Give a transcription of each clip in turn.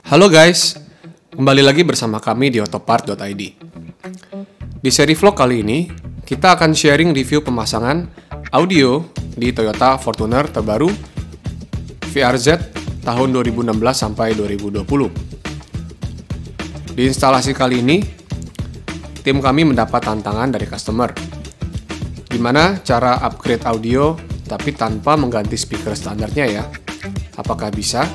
Halo guys, kembali lagi bersama kami di Autopart.id. Di seri vlog kali ini, kita akan sharing review pemasangan audio di Toyota Fortuner terbaru VRZ tahun 2016 sampai 2020. Di instalasi kali ini, tim kami mendapat tantangan dari customer. Gimana cara upgrade audio tapi tanpa mengganti speaker standarnya ya? Apakah bisa?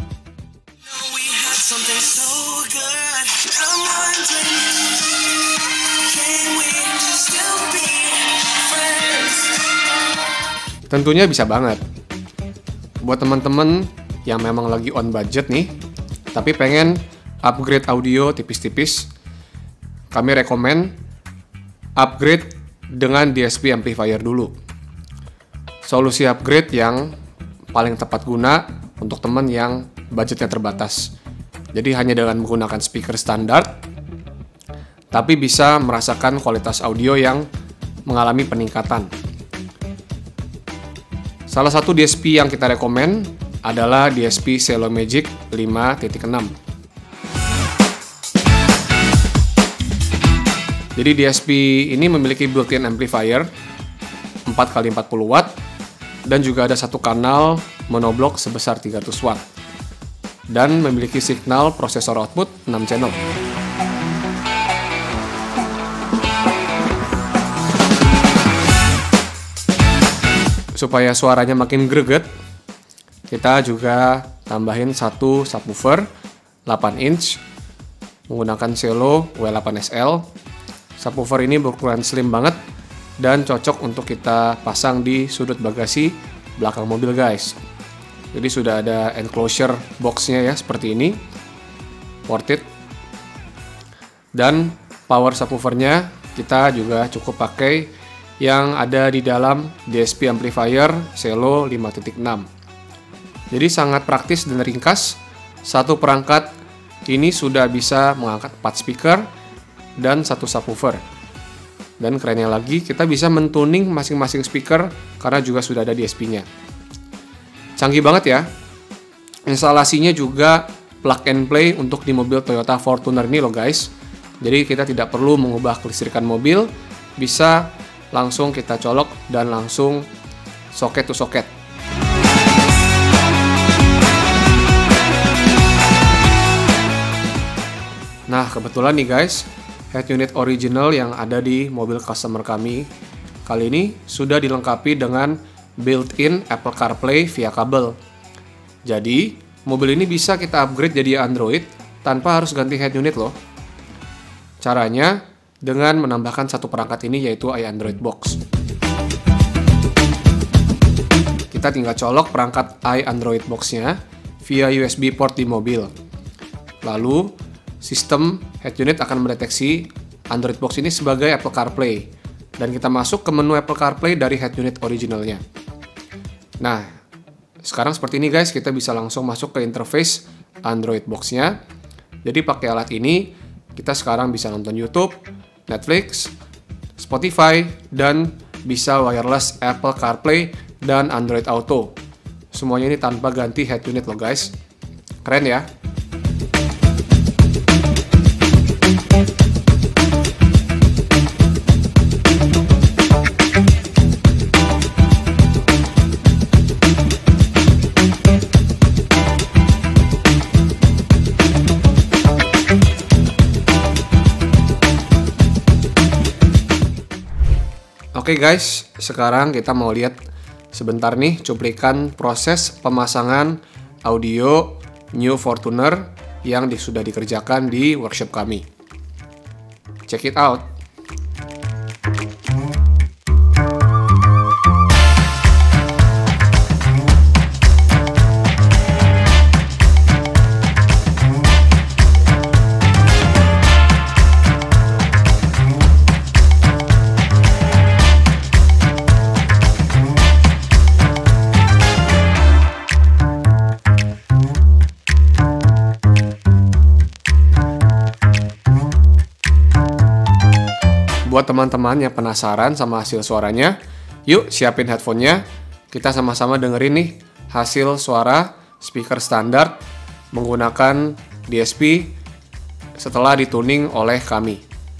Tentunya bisa banget. Buat teman-teman yang memang lagi on budget nih, tapi pengen upgrade audio tipis-tipis, kami rekomen upgrade dengan DSP amplifier dulu. Solusi upgrade yang paling tepat guna untuk teman yang budgetnya terbatas. Jadi hanya dengan menggunakan speaker standar, tapi bisa merasakan kualitas audio yang mengalami peningkatan. Salah satu DSP yang kita rekomen adalah DSP Celo Magic 5.6. Jadi DSP ini memiliki built-in amplifier 4x40 watt dan juga ada satu kanal monoblock sebesar 300 watt dan memiliki signal prosesor output 6 channel. Supaya suaranya makin greget, kita juga tambahin satu subwoofer 8 inch menggunakan Celo W8SL. Subwoofer ini berukuran slim banget dan cocok untuk kita pasang di sudut bagasi belakang mobil guys. Jadi sudah ada enclosure boxnya ya seperti ini, worth it. Dan power subwoofernya kita juga cukup pakai yang ada di dalam DSP amplifier Celo 5.6. Jadi sangat praktis dan ringkas. Satu perangkat ini sudah bisa mengangkat 4 speaker dan satu subwoofer. Dan kerennya lagi, kita bisa mentuning masing-masing speaker karena juga sudah ada DSP-nya. Canggih banget ya. Instalasinya juga plug and play untuk di mobil Toyota Fortuner ini loh guys. Jadi kita tidak perlu mengubah kelistrikan mobil, bisa langsung kita colok dan langsung soket to soket. Nah, kebetulan nih guys, head unit original yang ada di mobil customer kami kali ini sudah dilengkapi dengan built-in Apple CarPlay via kabel. Jadi, mobil ini bisa kita upgrade jadi Android tanpa harus ganti head unit loh. Caranya dengan menambahkan satu perangkat ini yaitu iAndroid Box. Kita tinggal colok perangkat iAndroid Box-nya via USB port di mobil. Lalu, sistem head unit akan mendeteksi Android Box ini sebagai Apple CarPlay dan kita masuk ke menu Apple CarPlay dari head unit originalnya. Nah, sekarang seperti ini guys, kita bisa langsung masuk ke interface Android Box-nya. Jadi pakai alat ini, kita sekarang bisa nonton YouTube, Netflix, Spotify, dan bisa wireless Apple CarPlay dan Android Auto. Semuanya ini tanpa ganti head unit loh guys. Keren ya? Oke guys, sekarang kita mau lihat sebentar nih cuplikan proses pemasangan audio New Fortuner yang sudah dikerjakan di workshop kami. Check it out. Buat teman-teman yang penasaran sama hasil suaranya, yuk siapin headphone-nya. Kita sama-sama dengerin nih hasil suara speaker standar menggunakan DSP setelah dituning oleh kami.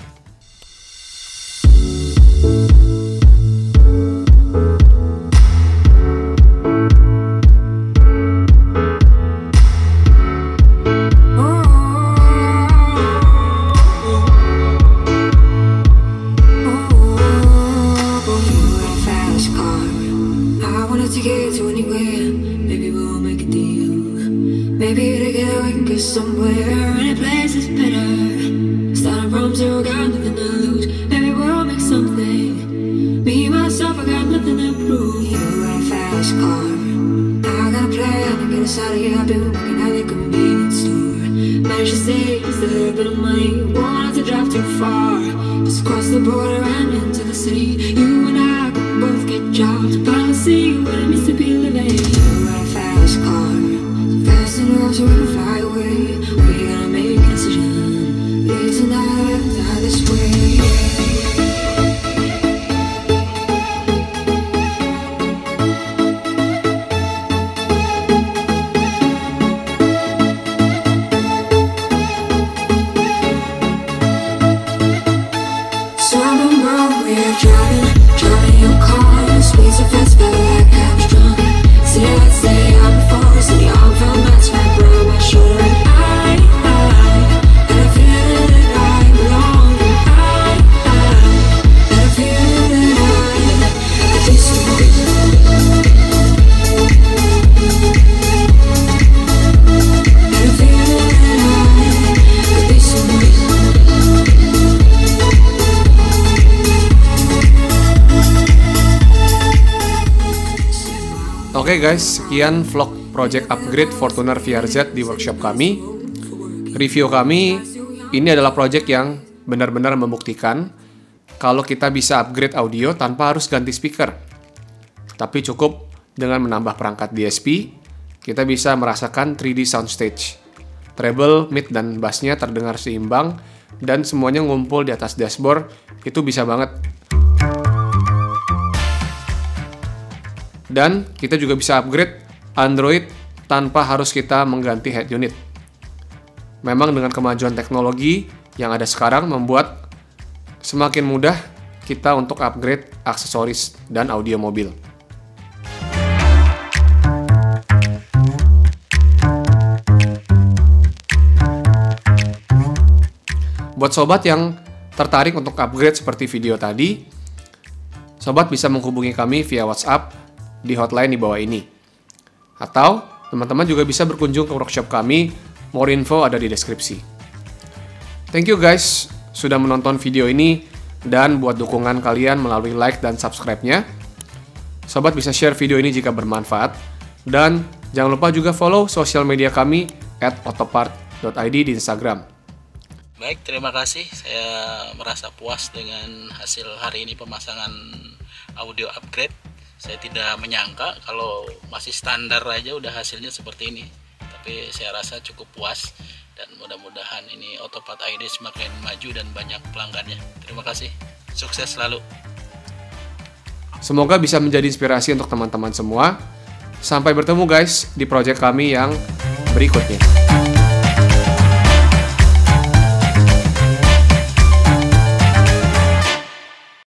Maybe together we can get somewhere. Any place is better. Starting from zero, got nothing to lose. Maybe we'll make something. Me, myself, I got nothing to prove. You got a fast car. I got a plan to get us out of here. I've been working at the convenience store. Managed to save just a little bit of money. Won't have to drive too far. Just cross the border and into the city. You and I can both get jobs. Finally see what it means to be living. You got a fast car. Fast enough so we can fly away. We gotta make a decision. Live tonight, die this way. So I'm on road, we're driving your car. Speeds so fast, felt like I was drunk. See, I'd say I'm before, so the arm felt nice wrapped around my shoulder. And I feel that I belong. And I feel that I feel so good. And I feel that I feel so good. Oke guys, sekian vlog project upgrade Fortuner VRZ di workshop kami. Review kami, ini adalah project yang benar-benar membuktikan kalau kita bisa upgrade audio tanpa harus ganti speaker. Tapi cukup dengan menambah perangkat DSP, kita bisa merasakan 3D soundstage. Treble, mid, dan bassnya terdengar seimbang, dan semuanya ngumpul di atas dashboard, itu bisa banget. Dan kita juga bisa upgrade Android tanpa harus kita mengganti head unit. Memang dengan kemajuan teknologi yang ada sekarang membuat semakin mudah kita untuk upgrade aksesoris dan audio mobil. Buat sobat yang tertarik untuk upgrade seperti video tadi, sobat bisa menghubungi kami via WhatsApp di hotline di bawah ini. Atau teman-teman juga bisa berkunjung ke workshop kami, more info ada di deskripsi. Thank you guys sudah menonton video ini, dan buat dukungan kalian melalui like dan subscribe-nya. Sobat bisa share video ini jika bermanfaat, dan jangan lupa juga follow sosial media kami @autopart.id di Instagram. Baik, terima kasih. Saya merasa puas dengan hasil hari ini pemasangan audio upgrade. Saya tidak menyangka kalau masih standar aja udah hasilnya seperti ini. Tapi saya rasa cukup puas, dan mudah-mudahan ini Autopart ID semakin maju dan banyak pelanggannya. Terima kasih. Sukses selalu. Semoga bisa menjadi inspirasi untuk teman-teman semua. Sampai bertemu guys di project kami yang berikutnya.